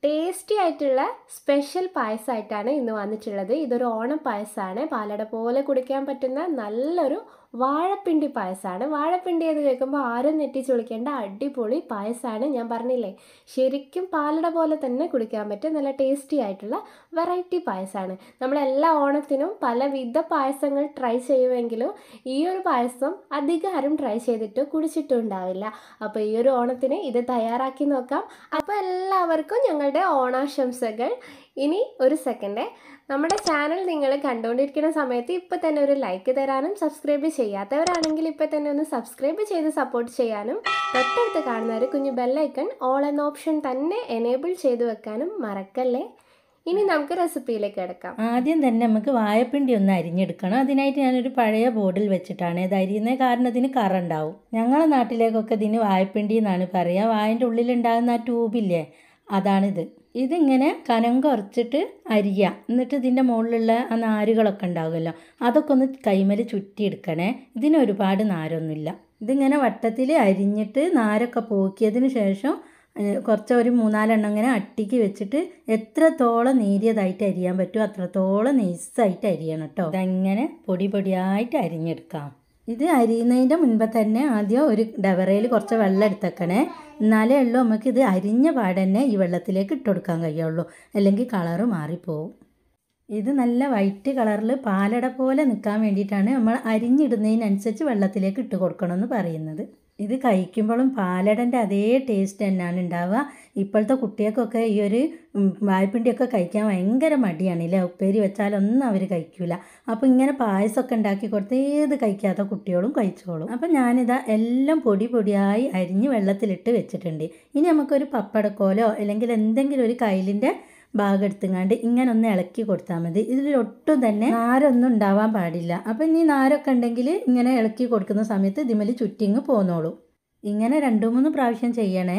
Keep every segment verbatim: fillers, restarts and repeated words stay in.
Tasty ആയിട്ടുള്ള special പായസമായിട്ടാണ് ഇന്ന് വന്നിട്ടുള്ളത്. ഇതൊരു ഓണം പായസമാണ്. പാലട പോലെ കുടിക്കാൻ പറ്റുന്ന നല്ലൊരു വാഴപ്പിണ്ടി പായസമാണ്. വാഴപ്പിണ്ടി എന്ന് കേൾക്കുമ്പോൾ ആരും നെറ്റിച്ച് വിളിക്കേണ്ട അടിപൊളി പായസമാണ്. ഞാൻ പറഞ്ഞില്ലേ, ശരിക്കും പാലട പോലെ തന്നെ കുടിക്കാൻ പറ്റും നല്ല ടേസ്റ്റി ആയിട്ടുള്ള വെറൈറ്റി പായസമാണ്. നമ്മളെല്ലാ ഓണത്തിനും പലവിധ പായസങ്ങൾ ട്രൈ ചെയ്യുമെങ്കിലും ഈ ഒരു പായസം അധികം ആരും ട്രൈ ചെയ്തിട്ടോ കുടിച്ചിട്ടും ഉണ്ടാവില്ല. അപ്പോൾ ഈ ഒരു ഓണത്തിന് ഇത് തയ്യാറാക്കി നോക്കാം. അപ്പോൾ എല്ലാവർക്കും ഞങ്ങളുടെ ഓണാശംസകൾ. ഇനി ഒരു സെക്കൻഡ്, നമ്മുടെ ചാനൽ നിങ്ങൾ കണ്ടുകൊണ്ടിരിക്കുന്ന സമയത്ത് ഇപ്പോൾ തന്നെ ഒരു ലൈക്ക് തരാനും സബ്സ്ക്രൈബ് ചെയ്യാത്തവരാണെങ്കിൽ ഇപ്പോൾ തന്നെ ഒന്ന് സബ്സ്ക്രൈബ് ചെയ്ത് സപ്പോർട്ട് ചെയ്യാനും തൊട്ടടുത്ത് കാണുന്ന ഒരു കുഞ്ഞു ബെല്ലൈക്കൺ ഓൾ എന്ന ഓപ്ഷൻ തന്നെ എനേബിൾ ചെയ്ത് വെക്കാനും മറക്കല്ലേ. ഇനി നമുക്ക് റെസിപ്പിയിലേക്ക് എടുക്കാം. ആദ്യം തന്നെ നമുക്ക് വാഴപ്പിണ്ടി ഒന്ന് അരിഞ്ഞെടുക്കണം. അതിനായിട്ട് ഞാനൊരു പഴയ ബോർഡിൽ വെച്ചിട്ടാണ് ഇത് അരിയുന്നത്. കാരണം ഇതിന് കറ ഉണ്ടാവും. ഞങ്ങളുടെ നാട്ടിലേക്കൊക്കെ ഇതിന് വാഴപ്പിണ്ടി എന്നാണ് പറയുക. വാഴൻ്റെ ഉള്ളിലുണ്ടാകുന്ന ആ ട്യൂബില്ലേ, അതാണിത്. ഇതിങ്ങനെ കനം കുറച്ചിട്ട് അരിയുക. എന്നിട്ട് ഇതിൻ്റെ മുകളിലുള്ള ആ നാരുകളൊക്കെ ഉണ്ടാകുമല്ലോ, അതൊക്കെ ഒന്ന് കൈമേൽ ചുറ്റിയെടുക്കണേ. ഇതിന് ഒരുപാട് നാരൊന്നുമില്ല. ഇതിങ്ങനെ വട്ടത്തിൽ അരിഞ്ഞിട്ട് നാരൊക്കെ പോക്കിയതിന് ശേഷം കുറച്ച് ഒരു മൂന്നാലെണ്ണം ഇങ്ങനെ അട്ടിക്ക് വെച്ചിട്ട് എത്രത്തോളം നേരിയതായിട്ട് അരിയാൻ പറ്റുമോ അത്രത്തോളം നൈസായിട്ട് അരിയണം കേട്ടോ. ഇതങ്ങനെ പൊടി പൊടിയായിട്ട് അരിഞ്ഞെടുക്കാം. ഇത് അരിയുന്നതിൻ്റെ മുൻപ് തന്നെ ആദ്യം ഒരു ഡവറയിൽ കുറച്ച് വെള്ളം എടുത്തേക്കണേ. എന്നാലേ ഉള്ളൂ നമുക്ക് ഇത് അരിഞ്ഞ പാടന്നെ ഈ വെള്ളത്തിലേക്ക് ഇട്ട് കൊടുക്കാൻ കഴിയുള്ളൂ, അല്ലെങ്കിൽ കളറ് മാറിപ്പോവും. ഇത് നല്ല വൈറ്റ് കളറിൽ പാലട പോലെ നിൽക്കാൻ വേണ്ടിയിട്ടാണ് നമ്മൾ അരിഞ്ഞിടുന്നതിനനുസരിച്ച് വെള്ളത്തിലേക്ക് ഇട്ട് കൊടുക്കണമെന്ന് പറയുന്നത്. ഇത് കഴിക്കുമ്പോഴും പാലടൻ്റെ അതേ ടേസ്റ്റ് തന്നെയാണ് ഉണ്ടാവുക. ഇപ്പോഴത്തെ കുട്ടികൾക്കൊക്കെ ഈ ഒരു വാഴപ്പിണ്ടിയൊക്കെ കഴിക്കാൻ ഭയങ്കര മടിയാണല്ലേ. ഉപ്പേരി വെച്ചാലൊന്നും അവർ കഴിക്കില്ല. അപ്പോൾ ഇങ്ങനെ പായസമൊക്കെ ഉണ്ടാക്കി കൊടുത്ത് ഏത് കഴിക്കാത്ത കുട്ടികളും കഴിച്ചോളും. അപ്പോൾ ഞാനിതാ എല്ലാം പൊടി പൊടിയായി അരിഞ്ഞ് വെള്ളത്തിലിട്ട് വെച്ചിട്ടുണ്ട്. ഇനി നമുക്കൊരു പപ്പടക്കോലോ അല്ലെങ്കിൽ എന്തെങ്കിലും ഒരു കയ്യിലിൻ്റെ ഭാഗം എടുത്തുങ്ങാണ്ട് ഇങ്ങനെ ഒന്ന് ഇളക്കി കൊടുത്താൽ മതി. ഇതിലൊട്ടും തന്നെ നാരൊന്നും ഉണ്ടാവാൻ പാടില്ല. അപ്പം ഇനി നാരൊക്കെ ഉണ്ടെങ്കിൽ ഇങ്ങനെ ഇളക്കി കൊടുക്കുന്ന സമയത്ത് ഇതിമേൽ ചുറ്റിങ്ങ് പോന്നോളൂ. ഇങ്ങനെ രണ്ടു മൂന്ന് പ്രാവശ്യം ചെയ്യണേ.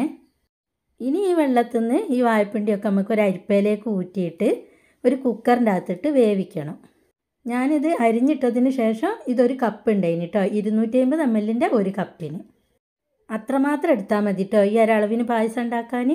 ഇനി ഈ വെള്ളത്തിൽ നിന്ന് ഈ വാഴപ്പിണ്ടിയൊക്കെ നമുക്ക് ഒരു അരിപ്പയിലേക്ക് ഊറ്റിയിട്ട് ഒരു കുക്കറിൻ്റെ അകത്തിട്ട് വേവിക്കണം. ഞാനിത് അരിഞ്ഞിട്ടതിന് ശേഷം ഇതൊരു കപ്പ് ഉണ്ടായിന് കേട്ടോ, ഇരുന്നൂറ്റി അമ്പത് എം എല്ലിൻ്റെ ഒരു കപ്പിന് അത്രമാത്രം എടുത്താൽ മതി കേട്ടോ ഈ ഒരളവിന് പായസം ഉണ്ടാക്കാൻ.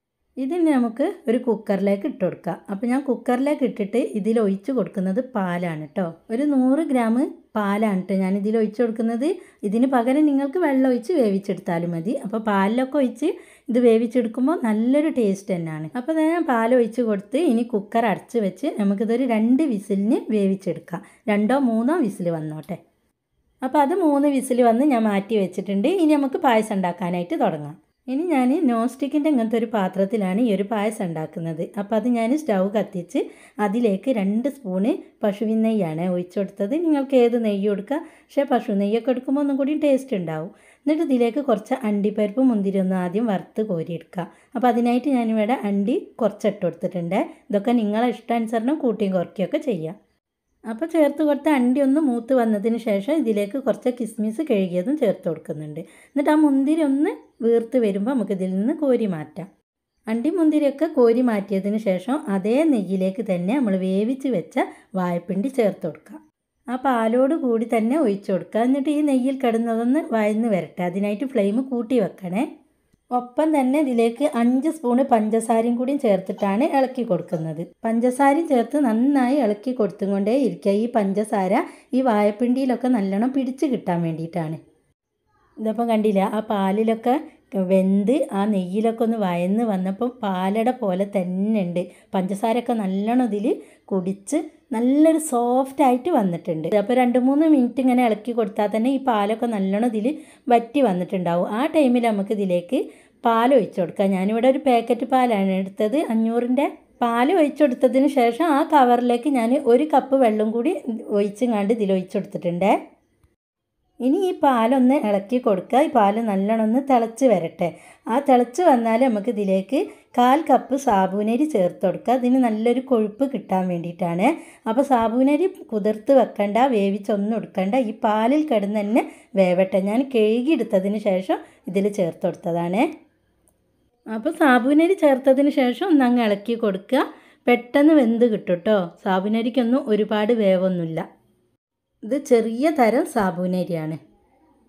ഇതിന് നമുക്ക് ഒരു കുക്കറിലേക്ക് ഇട്ട് കൊടുക്കാം. അപ്പോൾ ഞാൻ കുക്കറിലേക്ക് ഇട്ടിട്ട് ഇതിൽ ഒഴിച്ച് കൊടുക്കുന്നത് പാലാണ് കേട്ടോ. ഒരു നൂറ് ഗ്രാം പാലാണ് കേട്ടോ ഞാൻ ഇതിൽ ഒഴിച്ച് കൊടുക്കുന്നത്. ഇതിന് പകരം നിങ്ങൾക്ക് വെള്ളം ഒഴിച്ച് വേവിച്ചെടുത്താലും മതി. അപ്പോൾ പാലിലൊക്കെ ഒഴിച്ച് ഇത് വേവിച്ചെടുക്കുമ്പോൾ നല്ലൊരു ടേസ്റ്റ് തന്നെയാണ്. അപ്പോൾ ഞാൻ പാൽ ഒഴിച്ച് കൊടുത്ത് ഇനി കുക്കർ അടച്ച് വെച്ച് നമുക്കിതൊരു രണ്ട് വിസിലിന് വേവിച്ചെടുക്കാം. രണ്ടോ മൂന്നോ വിസിൽ വന്നോട്ടെ. അപ്പോൾ അത് മൂന്ന് വിസിൽ വന്ന് ഞാൻ മാറ്റി വെച്ചിട്ടുണ്ട്. ഇനി നമുക്ക് പായസം ഉണ്ടാക്കാനായിട്ട് തുടങ്ങാം. ഇനി ഞാൻ നോൺ സ്റ്റിക്കിൻ്റെ ഇങ്ങനത്തെ ഒരു പാത്രത്തിലാണ് ഈ ഒരു പായസം ഉണ്ടാക്കുന്നത്. അപ്പോൾ അത് ഞാൻ സ്റ്റൗ കത്തിച്ച് അതിലേക്ക് രണ്ട് സ്പൂണ് പശുവിൻ നെയ്യാണ് ഒഴിച്ചു കൊടുത്തത്. നിങ്ങൾക്ക് ഏത് നെയ്യ് കൊടുക്കുക, പക്ഷേ പശു നെയ്യൊക്കെ എടുക്കുമ്പോൾ ഒന്നും കൂടി ടേസ്റ്റ് ഉണ്ടാവും. എന്നിട്ട് ഇതിലേക്ക് കുറച്ച് അണ്ടിപ്പരിപ്പ് മുന്തിരി ഒന്ന് ആദ്യം വറുത്ത് കോരിയെടുക്കുക. അപ്പോൾ അതിനായിട്ട് ഞാനിവിടെ അണ്ടി കുറച്ചിട്ട് കൊടുത്തിട്ടുണ്ട്. ഇതൊക്കെ നിങ്ങളെ ഇഷ്ടാനുസരണം കൂട്ടിയും കുറയ്ക്കുകയൊക്കെ ചെയ്യാം. അപ്പോൾ ചേർത്ത് കൊടുത്ത അണ്ടി ഒന്ന് മൂത്ത് വന്നതിന് ശേഷം ഇതിലേക്ക് കുറച്ച് കിസ്മിസ് കഴുകിയതും ചേർത്ത് കൊടുക്കുന്നുണ്ട്. എന്നിട്ട് ആ മുന്തിരി ഒന്ന് വീർത്ത് വരുമ്പോൾ നമുക്ക് ഇതിൽ നിന്ന് കോരി മാറ്റാം. അണ്ടി മുന്തിരിയൊക്കെ കോരി മാറ്റിയതിന് ശേഷം അതേ നെയ്യിലേക്ക് തന്നെ നമ്മൾ വേവിച്ച് വെച്ച വാഴപ്പിണ്ടി ചേർത്ത് കൊടുക്കുക. ആ പാലോട് കൂടി തന്നെ ഒഴിച്ചു കൊടുക്കുക. എന്നിട്ട് ഈ നെയ്യിൽ കിടന്നതൊന്ന് വഴന്ന് വരട്ടെ. അതിനായിട്ട് ഫ്ലെയിം കൂട്ടി വെക്കണേ. ഒപ്പം തന്നെ ഇതിലേക്ക് അഞ്ച് സ്പൂണ് പഞ്ചസാരയും കൂടി ചേർത്തിട്ടാണ് ഇളക്കി കൊടുക്കുന്നത്. പഞ്ചസാരയും ചേർത്ത് നന്നായി ഇളക്കി കൊടുത്തുകൊണ്ടേ ഇരിക്കുക. ഈ പഞ്ചസാര ഈ വാഴപ്പിണ്ടിയിലൊക്കെ നല്ലോണം പിടിച്ച് കിട്ടാൻ വേണ്ടിയിട്ടാണ്. ഇതപ്പം കണ്ടില്ല, ആ പാലിലൊക്കെ വെന്ത് ആ നെയ്യിലൊക്കെ ഒന്ന് വയന്ന് വന്നപ്പം പാലട പോലെ തന്നെ ഉണ്ട്. പഞ്ചസാരയൊക്കെ നല്ലോണം ഇതിൽ കുടിച്ച് നല്ലൊരു സോഫ്റ്റായിട്ട് വന്നിട്ടുണ്ട്. അപ്പോൾ രണ്ട് മൂന്ന് മിനിറ്റ് ഇങ്ങനെ ഇളക്കി കൊടുത്താൽ തന്നെ ഈ പാലൊക്കെ നല്ലോണം ഇതിൽ വറ്റി വന്നിട്ടുണ്ടാവും. ആ ടൈമിൽ നമുക്ക് ഇതിലേക്ക് പാൽ ഒഴിച്ചു കൊടുക്കാം. ഞാനിവിടെ ഒരു പാക്കറ്റ് പാലാണ് എടുത്തത്, അഞ്ഞൂറിൻ്റെ പാൽ ഒഴിച്ചെടുത്തതിന് ശേഷം ആ കവറിലേക്ക് ഞാൻ ഒരു കപ്പ് വെള്ളം കൂടി ഒഴിച്ചങ്ങാണ്ട് ഇതിൽ ഒഴിച്ചെടുത്തിട്ടുണ്ട്. ഇനി ഈ പാലൊന്ന് ഇളക്കി കൊടുക്കുക. ഈ പാൽ നല്ലോണം ഒന്ന് തിളച്ച് വരട്ടെ. ആ തിളച്ച് വന്നാൽ നമുക്ക് ഇതിലേക്ക് കാൽ കപ്പ് സാബൂനരി ചേർത്ത് കൊടുക്കുക. അതിന് നല്ലൊരു കൊഴുപ്പ് കിട്ടാൻ വേണ്ടിയിട്ടാണ്. അപ്പോൾ സാബൂനരി കുതിർത്ത് വെക്കണ്ട, വേവിച്ചൊന്നും എടുക്കണ്ട, ഈ പാലിൽ കിടന്ന് തന്നെ വേവട്ടെ. ഞാൻ കഴുകിയെടുത്തതിന് ശേഷം ഇതിൽ ചേർത്ത് കൊടുത്തതാണ്. അപ്പോൾ സാബൂനരി ചേർത്തതിന് ശേഷം ഒന്നങ്ങ് ഇളക്കി കൊടുക്കുക. പെട്ടെന്ന് വെന്ത് കിട്ടും കേട്ടോ. സാബൂനരിക്കൊന്നും ഒരുപാട് വേവൊന്നുമില്ല. ഇത് ചെറിയ തരം സാബൂനരിയാണ്.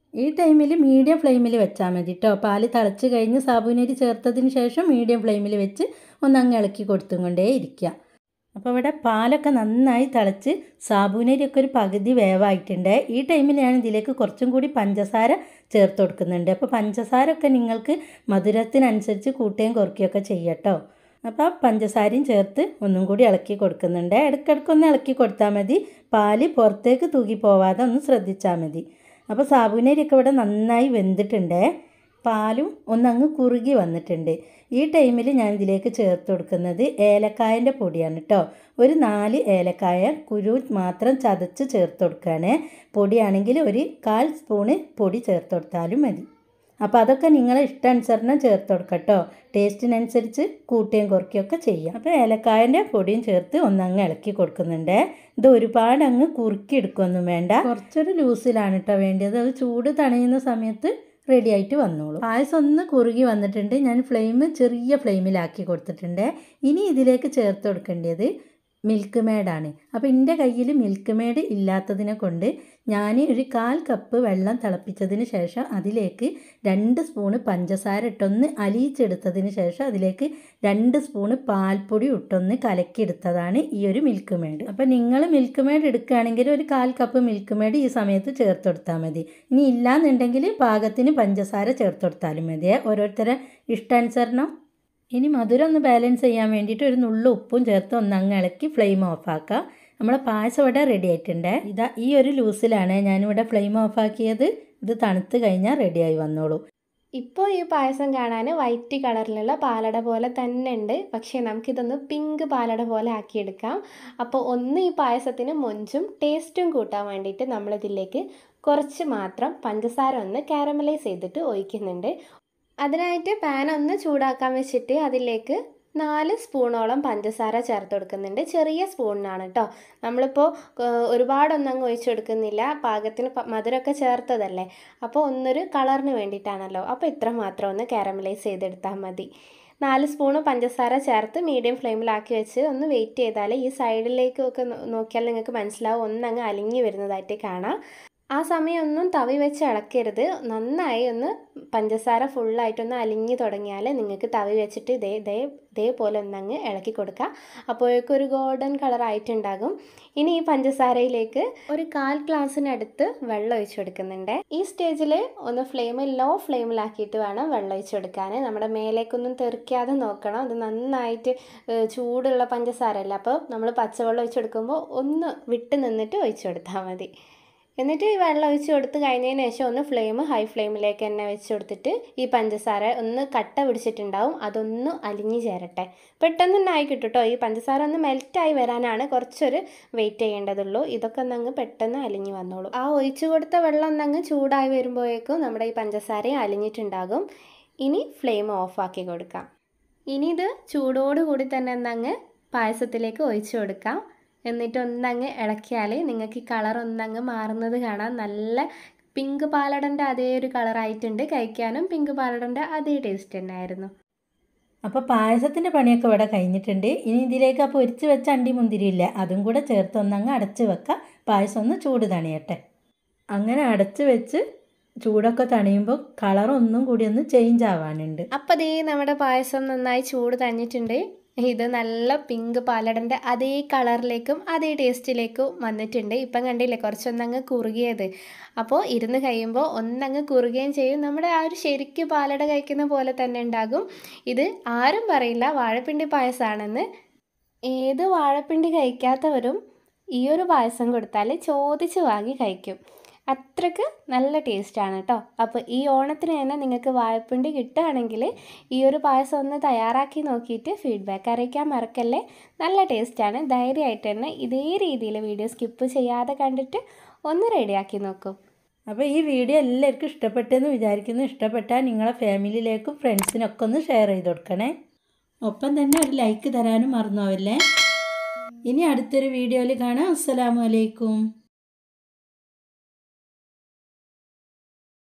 ഈ ടൈമിൽ മീഡിയം ഫ്ലെയിമിൽ വെച്ചാൽ മതി കേട്ടോ. പാല് തിളച്ച് കഴിഞ്ഞ് സാബുനരി ചേർത്തതിന് ശേഷം മീഡിയം ഫ്ലെയിമിൽ വെച്ച് ഒന്നങ്ങ് ഇളക്കി കൊടുത്തും കൊണ്ടേ ഇരിക്കുക. അപ്പോൾ ഇവിടെ പാലൊക്കെ നന്നായി തിളച്ച് സാബുനരിയൊക്കെ ഒരു പകുതി വേവായിട്ടുണ്ട്. ഈ ടൈമിൽ ഞാൻ ഇതിലേക്ക് കുറച്ചും കൂടി പഞ്ചസാര ചേർത്ത് കൊടുക്കുന്നുണ്ട്. അപ്പോൾ പഞ്ചസാര ഒക്കെ നിങ്ങൾക്ക് മധുരത്തിനനുസരിച്ച് കൂട്ടുകയും കുറയ്ക്കുകയൊക്കെ ചെയ്യട്ടോ. അപ്പോൾ പഞ്ചസാരയും ചേർത്ത് ഒന്നും കൂടി ഇളക്കി കൊടുക്കുന്നുണ്ട്. ഇടയ്ക്കിടയ്ക്കൊന്ന് ഇളക്കി കൊടുത്താൽ മതി. പാല് പുറത്തേക്ക് തൂക്കി പോവാതെ ഒന്ന് ശ്രദ്ധിച്ചാൽ മതി. അപ്പോൾ സാബുനരിയൊക്കെ ഇവിടെ നന്നായി വെന്തിട്ടുണ്ട്. പാലും ഒന്നങ്ങ് കുറുകി വന്നിട്ടുണ്ട്. ഈ ടൈമിൽ ഞാൻ ഇതിലേക്ക് ചേർത്ത് കൊടുക്കുന്നത് ഏലക്കായൻ്റെ പൊടിയാണ് കേട്ടോ. ഒരു നാല് ഏലക്കായ കുരു മാത്രം ചതച്ച് ചേർത്ത് കൊടുക്കുകയാണ്. പൊടിയാണെങ്കിൽ ഒരു കാൽ സ്പൂണ് പൊടി ചേർത്ത് കൊടുത്താലും മതി. അപ്പോൾ അതൊക്കെ നിങ്ങളെ ഇഷ്ടാനുസരണം ചേർത്ത് കൊടുക്കട്ടോ. ടേസ്റ്റിനനുസരിച്ച് കൂട്ടുകയും കുറയ്ക്കുകയൊക്കെ ചെയ്യാം. അപ്പോൾ ഏലക്കായൻ്റെ പൊടിയും ചേർത്ത് ഒന്നങ്ങ് ഇളക്കി കൊടുക്കുന്നുണ്ട്. ഇത് ഒരുപാട് അങ്ങ് കുറുക്കി എടുക്കുകയൊന്നും വേണ്ട. കുറച്ചൊരു ലൂസിലാണ് കേട്ടോ വേണ്ടത്. അത് ചൂട് തണയുന്ന സമയത്ത് റെഡി ആയിട്ട് വന്നോളൂ. പായസം ഒന്ന് കുറുകി വന്നിട്ടുണ്ട്. ഞാൻ ഫ്ലെയിം ചെറിയ ഫ്ലെയിമിലാക്കി കൊടുത്തിട്ടുണ്ട്. ഇനി ഇതിലേക്ക് ചേർത്ത് കൊടുക്കേണ്ടത് മിൽക്ക് മേഡാണ്. അപ്പോൾ എൻ്റെ കയ്യിൽ മിൽക്ക് മേഡ് ഇല്ലാത്തതിനെ കൊണ്ട് ഞാൻ ഒരു കാൽ കപ്പ് വെള്ളം തിളപ്പിച്ചതിന് ശേഷം അതിലേക്ക് രണ്ട് സ്പൂണ് പഞ്ചസാര ഇട്ടൊന്ന് അലിയിച്ചെടുത്തതിന് ശേഷം അതിലേക്ക് രണ്ട് സ്പൂണ് പാൽപ്പൊടി ഇട്ടൊന്ന് കലക്കിയെടുത്തതാണ് ഈ ഒരു മിൽക്ക് മേഡ്. അപ്പോൾ നിങ്ങൾ മിൽക്ക് മേഡ് എടുക്കുകയാണെങ്കിൽ ഒരു കാൽ കപ്പ് മിൽക്ക് മേഡ് ഈ സമയത്ത് ചേർത്ത് കൊടുത്താൽ മതി. ഇനി ഇല്ലാന്നുണ്ടെങ്കിൽ പാകത്തിന് പഞ്ചസാര ചേർത്ത് കൊടുത്താലും മതി, ഓരോരുത്തരെ ഇഷ്ടാനുസരണം. ഇനി മധുരം ഒന്ന് ബാലൻസ് ചെയ്യാൻ വേണ്ടിയിട്ട് ഒരു നുള്ളു ഉപ്പും ചേർത്ത് ഒന്നങ്ങ് ഇളക്കി ഫ്ലെയിം ഓഫാക്കുക. നമ്മളെ പായസം ഇവിടെ റെഡി ആയിട്ടുണ്ട്. ഇതാ ഈ ഒരു ലൂസിലാണ് ഞാനിവിടെ ഫ്ലെയിം ഓഫാക്കിയത്. ഇത് തണുത്ത് കഴിഞ്ഞാൽ റെഡിയായി വന്നോളൂ. ഇപ്പോൾ ഈ പായസം കാണാൻ വൈറ്റ് കളറിലുള്ള പാലട പോലെ തന്നെ ഉണ്ട്. പക്ഷേ നമുക്കിതൊന്ന് പിങ്ക് പാലട പോലെ ആക്കിയെടുക്കാം. അപ്പോൾ ഒന്ന് ഈ പായസത്തിന് മൊഞ്ചും ടേസ്റ്റും കൂട്ടാൻ വേണ്ടിയിട്ട് നമ്മളിതിലേക്ക് കുറച്ച് മാത്രം പഞ്ചസാര ഒന്ന് കാരമലൈസ് ചെയ്തിട്ട് ഒഴിക്കുന്നുണ്ട്. അതിനായിട്ട് പാൻ ഒന്ന് ചൂടാക്കാൻ വെച്ചിട്ട് അതിലേക്ക് നാല് സ്പൂണോളം പഞ്ചസാര ചേർത്ത് കൊടുക്കുന്നുണ്ട്. ചെറിയ സ്പൂണിനാണ് കേട്ടോ. നമ്മളിപ്പോൾ ഒരുപാടൊന്നും അങ്ങ് ഒഴിച്ചു കൊടുക്കുന്നില്ല. പാകത്തിന് മധുരമൊക്കെ ചേർത്തതല്ലേ, അപ്പോൾ ഒന്നൊരു കളറിന് വേണ്ടിയിട്ടാണല്ലോ. അപ്പോൾ ഇത്ര മാത്രം ഒന്ന് കാരമലൈസ് ചെയ്തെടുത്താൽ മതി. നാല് സ്പൂണ് പഞ്ചസാര ചേർത്ത് മീഡിയം ഫ്ലെയിമിലാക്കി വെച്ച് ഒന്ന് വെയിറ്റ് ചെയ്താൽ ഈ സൈഡിലേക്കൊക്കെ നോക്കിയാൽ നിങ്ങൾക്ക് മനസ്സിലാവും ഒന്നങ്ങ് അലിഞ്ഞു വരുന്നതായിട്ട് കാണാം. ആ സമയം ഒന്നും തവി വെച്ച് ഇളക്കരുത്. നന്നായി ഒന്ന് പഞ്ചസാര ഫുള്ളായിട്ടൊന്ന് അലിഞ്ഞു തുടങ്ങിയാൽ നിങ്ങൾക്ക് തവി വെച്ചിട്ട് ഇതേ ഇതേ ഇതേപോലെ ഒന്നങ്ങ് ഇളക്കി കൊടുക്കുക. അപ്പോഴേക്കും ഒരു ഗോൾഡൻ കളർ ആയിട്ടുണ്ടാകും. ഇനി ഈ പഞ്ചസാരയിലേക്ക് ഒരു കാൽ ഗ്ലാസ്സിനടുത്ത് വെള്ളം ഒഴിച്ചു കൊടുക്കുന്നുണ്ട്. ഈ സ്റ്റേജിൽ ഒന്ന് ഫ്ലെയിം ലോ ഫ്ലെയിമിലാക്കിയിട്ട് വേണം വെള്ളം ഒഴിച്ചു കൊടുക്കാൻ. നമ്മുടെ മേലേക്കൊന്നും തെറിക്കാതെ നോക്കണം. അത് നന്നായിട്ട് ചൂടുള്ള പഞ്ചസാര അല്ല. അപ്പോൾ നമ്മൾ പച്ചവെള്ളം ഒഴിച്ചു കൊടുക്കുമ്പോൾ ഒന്ന് വിട്ട് നിന്നിട്ട് ഒഴിച്ചു കൊടുത്താൽ മതി. എന്നിട്ട് ഈ വെള്ളം ഒഴിച്ച് കൊടുത്ത് കഴിഞ്ഞതിന് ശേഷം ഒന്ന് ഫ്ലെയിം ഹൈ ഫ്ലെയിമിലേക്ക് തന്നെ വെച്ച് കൊടുത്തിട്ട് ഈ പഞ്ചസാര ഒന്ന് കട്ട പിടിച്ചിട്ടുണ്ടാവും, അതൊന്ന് അലിഞ്ഞ് ചേരട്ടെ. പെട്ടെന്ന് തന്നെ ആയി കിട്ടും കേട്ടോ. ഈ പഞ്ചസാര ഒന്ന് മെൽറ്റായി വരാനാണ് കുറച്ചൊരു വെയിറ്റ് ചെയ്യേണ്ടതുള്ളൂ. ഇതൊക്കെ ഒന്നങ്ങ് പെട്ടെന്ന് അലിഞ്ഞ് വന്നോളൂ. ആ ഒഴിച്ചു കൊടുത്ത വെള്ളം ഒന്നങ്ങ് ചൂടായി വരുമ്പോഴേക്കും നമ്മുടെ ഈ പഞ്ചസാരയും അലിഞ്ഞിട്ടുണ്ടാകും. ഇനി ഫ്ലെയിം ഓഫാക്കി കൊടുക്കാം. ഇനി ഇത് ചൂടോടുകൂടി തന്നെ ഒന്നങ്ങ് പായസത്തിലേക്ക് ഒഴിച്ചു കൊടുക്കാം. എന്നിട്ട് ഒന്നങ്ങ് ഇളക്കിയാൽ നിങ്ങൾക്ക് ഈ കളർ ഒന്നങ്ങ് മാറുന്നത് കാണാം. നല്ല പിങ്ക് പാലടൻ്റെ അതേ ഒരു കളറായിട്ടുണ്ട്. കഴിക്കാനും പിങ്ക് പാലടൻ്റെ അതേ ടേസ്റ്റ് തന്നെയായിരുന്നു. അപ്പോൾ പായസത്തിൻ്റെ പണിയൊക്കെ ഇവിടെ കഴിഞ്ഞിട്ടുണ്ട്. ഇനി ഇതിലേക്ക് ആ പൊരിച്ച് വെച്ച അണ്ടി മുന്തിരിയില്ല, അതും കൂടെ ചേർത്ത് ഒന്നങ്ങ് അടച്ച് വെക്കുക. പായസം ഒന്ന് ചൂട് തണിയട്ടെ. അങ്ങനെ അടച്ച് വെച്ച് ചൂടൊക്കെ തണിയുമ്പോൾ കളർ ഒന്നും കൂടി ഒന്ന് ചേഞ്ച് ആവാനുണ്ട്. അപ്പോൾ ദേ നമ്മുടെ പായസം നന്നായി ചൂട് തണിഞ്ഞിട്ടുണ്ട്. ഇത് നല്ല പിങ്ക് പാലടൻ്റെ അതേ കളറിലേക്കും അതേ ടേസ്റ്റിലേക്കും വന്നിട്ടുണ്ട്. ഇപ്പം കണ്ടില്ലേ കുറച്ചൊന്നങ്ങ് കുറുകിയത്. അപ്പോൾ ഇരുന്ന് കഴിയുമ്പോൾ ഒന്നങ്ങ് കുറുകയും ചെയ്യും. നമ്മുടെ ആ ഒരു ശരിക്ക് പാലട കഴിക്കുന്ന പോലെ തന്നെ ഉണ്ടാകും. ഇത് ആരും പറയില്ല വാഴപ്പിണ്ടി പായസമാണെന്ന്. ഏത് വാഴപ്പിണ്ടി കഴിക്കാത്തവരും ഈ ഒരു പായസം കൊടുത്താൽ ചോദിച്ച് വാങ്ങി കഴിക്കും. അത്രയ്ക്ക് നല്ല ടേസ്റ്റാണ് കേട്ടോ. അപ്പോൾ ഈ ഓണത്തിന് തന്നെ നിങ്ങൾക്ക് വാഴപ്പിണ്ടി കിട്ടുകയാണെങ്കിൽ ഈ ഒരു പായസം ഒന്ന് തയ്യാറാക്കി നോക്കിയിട്ട് ഫീഡ്ബാക്ക് അറിയിക്കാൻ മറക്കല്ലേ. നല്ല ടേസ്റ്റാണ്. ധൈര്യമായിട്ട് തന്നെ ഇതേ രീതിയിൽ വീഡിയോ സ്കിപ്പ് ചെയ്യാതെ കണ്ടിട്ട് ഒന്ന് റെഡിയാക്കി നോക്കൂ. അപ്പോൾ ഈ വീഡിയോ എല്ലാവർക്കും ഇഷ്ടപ്പെട്ടെന്ന് വിചാരിക്കുന്നു. ഇഷ്ടപ്പെട്ടാൽ നിങ്ങളെ ഫാമിലിയിലേക്കും ഫ്രണ്ട്സിനൊക്കെ ഒന്ന് ഷെയർ ചെയ്ത് കൊടുക്കണേ. ഒപ്പം തന്നെ ഒരു ലൈക്ക് തരാനും മറന്നു പോവല്ലേ. ഇനി അടുത്തൊരു വീഡിയോയിൽ കാണാം. അസ്സലാമു അലൈക്കും.